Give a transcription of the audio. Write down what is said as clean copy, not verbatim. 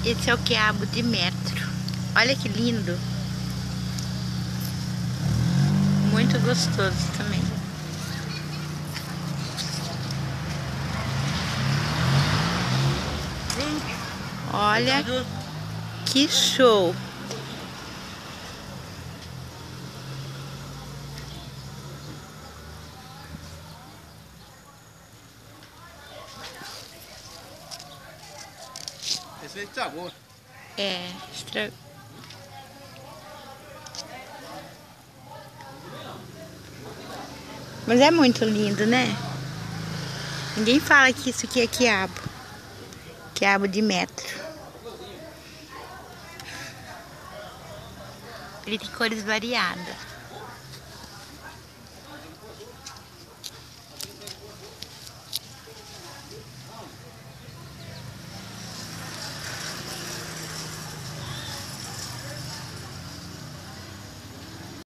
Esse é o quiabo de metro. Olha que lindo. Muito gostoso também. Olha que show. Esse aí estragou. É, estragou. Mas é muito lindo, né? Ninguém fala que isso aqui é quiabo. Quiabo de metro. Ele tem cores variadas.